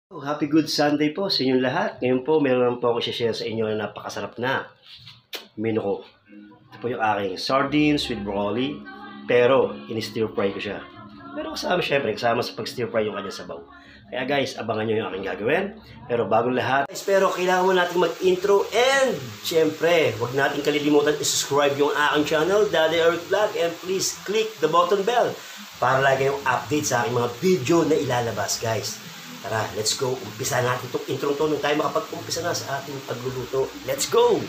Oh, happy good Sunday po sa inyong lahat. Ngayon po, meron po ako share sa inyo na napakasarap na menu ko. Ito po yung aking sardines with broccoli, pero in-stir fry ko siya. Pero kasama syempre, kasama sa pag-stir fry yung kanyang sabaw. Kaya guys, abangan nyo yung aking gagawin. Pero bagong lahat, guys, pero kailangan mo natin mag-intro and syempre, huwag natin kalilimutan i-subscribe yung aking channel, Daddy Eric Vlog, and please click the button bell para lagi yung update sa aking mga video na ilalabas, guys. Tara, let's go. Umpisa natin itong intro to nung tayo makapag-umpisa na sa ating pagluluto. Let's go!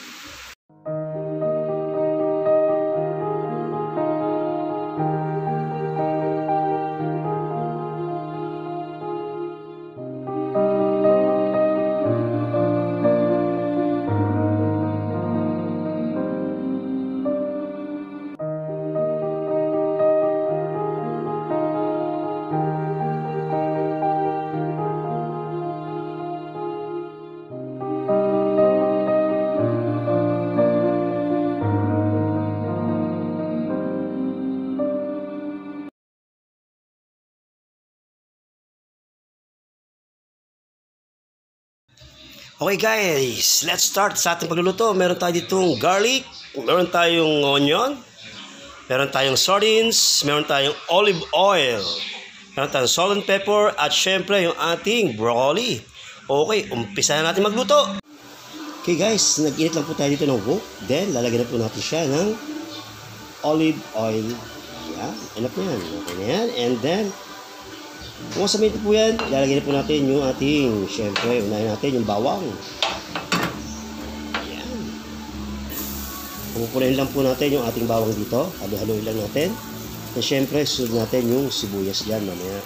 Okay guys, let's start sa ating pagluluto. Meron tayo ditong garlic, meron tayong onion, meron tayong sardines, meron tayong olive oil, meron tayong salt and pepper, at syempre yung ating broccoli. Okay, umpisa na natin magluto. Okay guys, nag-init lang po tayo dito ng wok. Then, lalagyan na po natin siya ng olive oil. Yan, enough na yan. Okay na yan. And then, kung sa minute po yan, lalagyan na po natin yung ating, syempre, unahin natin yung bawang. Ayan. Pupunayin lang po natin yung ating bawang dito. Halo-haloin lang natin. At syempre, sunod natin yung sibuyas dyan mamaya.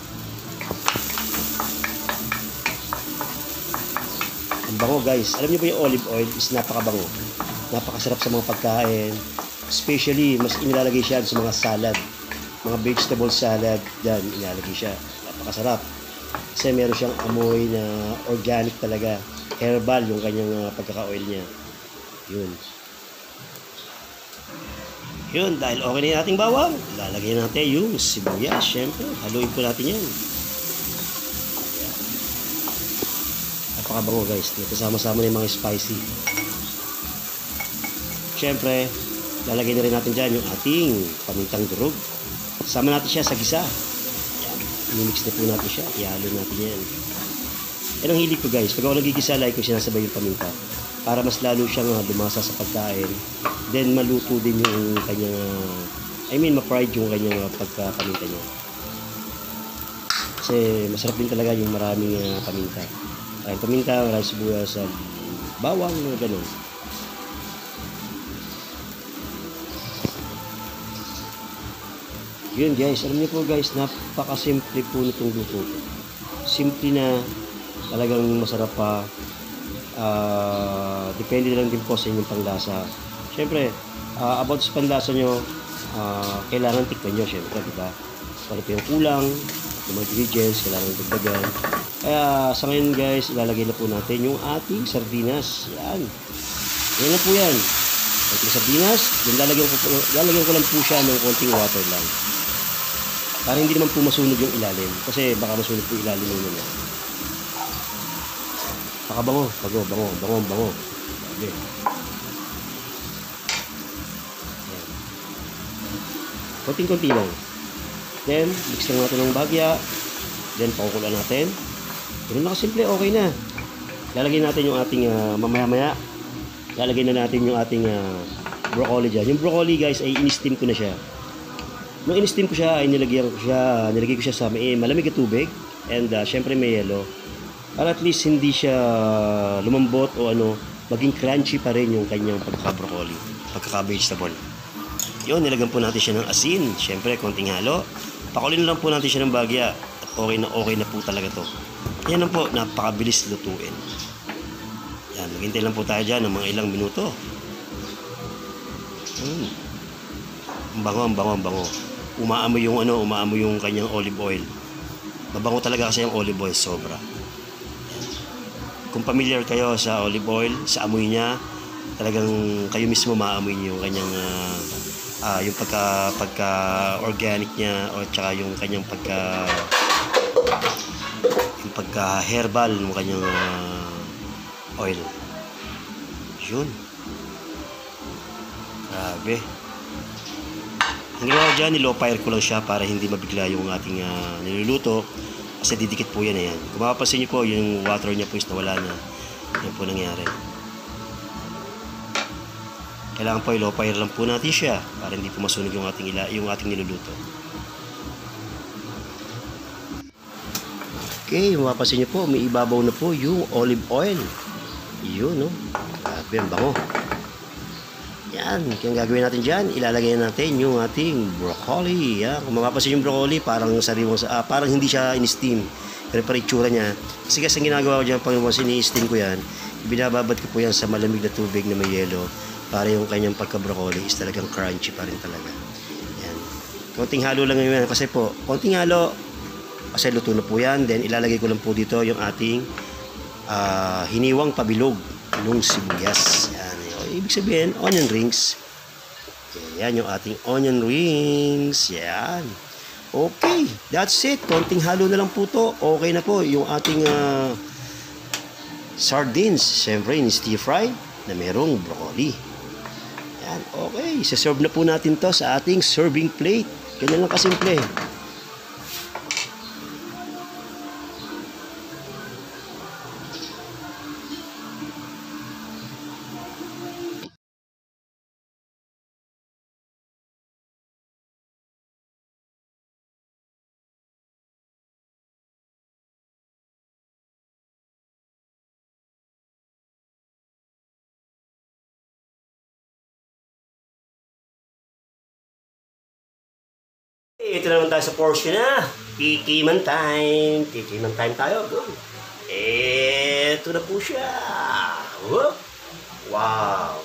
Ang bango guys. Alam niyo ba yung olive oil is napakabango. Napakasarap sa mga pagkain. Especially, mas inilalagay siya sa mga salad. Mga vegetable salad, dyan, ilalagay siya. Napakasarap. Kasi meron siyang amoy na organic talaga. Herbal yung kanyang pagkaka-oil niya. Yun. Yun, dahil okay na yung ating bawang, lalagay natin yung sibuyas. Siyempre, haluin po natin yan. Napakabango guys. Kasama-sama na yung mga spicy. Siyempre, lalagay na rin natin dyan yung ating pamintang durog. Sama natin siya sa gisa. Yan. I-mix na po natin siya. Ihalo natin yan. Yan ang hilig ko guys. Pag ako nagigisa, like ko sinasabay yung paminta. Para mas lalo siyang lumasa sa pagkain. Then maluto din yung kanyang, ma-fried yung kanyang pagkapaminta niya. Kasi masarap din talaga yung maraming paminta. Ay, paminta, maraming sibuyas, bawang, gano'n. Yun guys, alam niyo po guys, napakasimple po nitong luto. Simple na, talagang masarap pa. Depende lang din po sa inyong panglasa. Siyempre, about sa panlasa nyo, kailangan tikman nyo siyempre, diba? Ano po yung kulang, yung mga ingredients, kailangan dagdagan. Kaya sa ngayon guys, ilalagay na po natin yung ating sardinas. Yan. Yan na po yan. Ating sardinas, then lalagyan ko lang po siya ng konting water lang. Para hindi naman po masunog yung ilalim. Kasi baka masunog po ilalim yung Pakabango. Bango. Okay. Konting-konti lang. Then, mix lang natin ng bagya. Then, pakukulan natin. Ganun na kasimple, okay na. Lalagyan natin yung ating mamaya-maya. Lalagyan na natin yung ating broccoli dyan. Yung broccoli guys ay in-steam ko na siya. Nung in-steam ko siya ay nilagay ko siya sa malamig na tubig. And syempre may yelo. Para at least hindi siya lumambot o maging crunchy pa rin yung kanyang pagkaka-broccoli, pagkaka-vegetable. Yun, nilagyan po natin siya ng asin. Syempre, konting halo. Pakulin lang po natin siya ng bagya. At okay na po talaga to. Yan lang po, napakabilis lutuin. Yan, maghintay lang po tayo dyan ng mga ilang minuto. Ang bango. Umaamoy yung kanyang olive oil. Mabango talaga kasi yung olive oil, sobra. Yan. Kung familiar kayo sa olive oil, sa amoy niya, talagang kayo mismo maamoy niyo yung kanyang yung pagka organic niya o tsaka yung kanyang pagka-herbal ng kanyang oil. Yun. Grabe. Ang ginawa ko dyan, nilow fire ko lang siya para hindi mabigla yung ating niluluto. Kasi didikit po yan. Ayan. Kung mapapansin nyo po, yung water niya po is nawala na. Yan po nangyari. Kailangan po i-low fire lang po natin siya para hindi po masunog yung ating niluluto. Okay, mapapansin nyo po, may ibabaw na po yung olive oil. Yun, no? Grabe, ang bango. Yan, kaya gagawin natin dyan, ilalagay natin yung ating broccoli. Yan. Kung mapapansin yung broccoli, parang parang hindi siya in-steam. Pero parang itsura niya. Kasi ang ginagawa ko dyan, pag ini-steam ko yan, binababad ko po yan sa malamig na tubig na may yelo para yung kanyang pagka-broccoli is talagang crunchy pa rin talaga. Yan. Konting halo lang yun. Kasi po, konting halo, kasi luto na po yan. Then, ilalagay ko lang po dito yung ating hiniwang pabilog ng sibuyas. Yan. Ibig sabihin, onion rings. Okay, yan yung ating onion rings. Yan. Okay, that's it. Konting halo na lang po to. Okay na po yung ating sardines. Siyempre, stir fry na merong broccoli. Yan, okay. Isa-serve na po natin to sa ating serving plate. Ganyan lang kasimple. Ito naman tayo sa portion na. Tikiman time. Tikiman time tayo. Ito na po siya. Wow.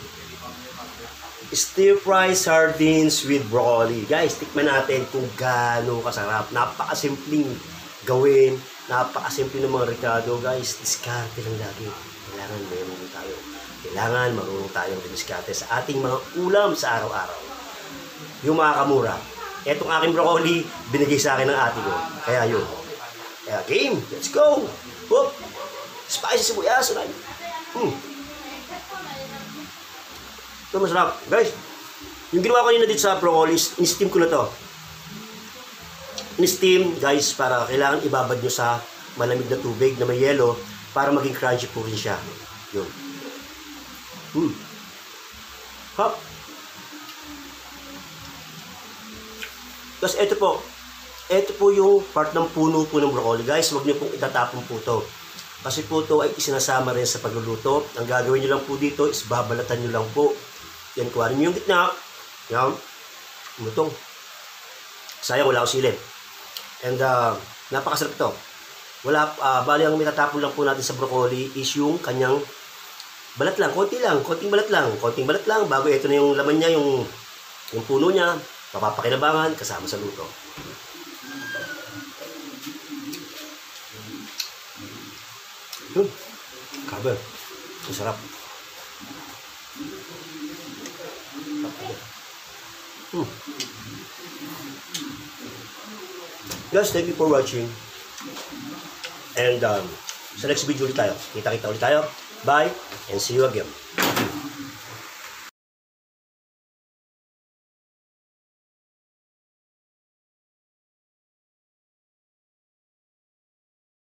Stir fry sardines with broccoli. Guys, tikman natin kung gaano kasarap. Napakasimpleng gawin. Napakasimple ng mga Ricardo. Guys, diskarte lang lagi. Kailangan meron tayo. Kailangan marunong tayong diskarte sa ating mga ulam sa araw-araw. Yung mga kamura. Etong aking broccoli, binigay sa akin ng ate ko. Kaya yun. Kaya game, let's go! Whoop! Spicy sibuyas. Ito masarap. Guys, yung ginawa ko nyo na dito sa broccoli, in-steam ko na to. In-steam, guys, para kailangan ibabad nyo sa malamig na tubig na may yelo para maging crunchy po rin siya. Yun. Hop! Tapos ito po yung part ng puno po ng broccoli. Guys, huwag niyo pong itatapon po ito. Kasi po ito ay isinasama rin sa pagluluto. Ang gagawin niyo lang po dito is babalatan niyo lang po. Yan, kuhanin niyo yung gitna. Yan. Umutong. Sayang, wala akong silid. And napakasarap ito. Bali ang itatapon lang po natin sa broccoli is yung kanyang balat lang. Konting balat lang. Bago ito na yung laman niya, yung puno niya. Mapapakinabangan kasama sa luto. Kabe. Masarap. Guys, thank you for watching. And sa next video ulit tayo. Kita-kita ulit tayo. Bye and see you again.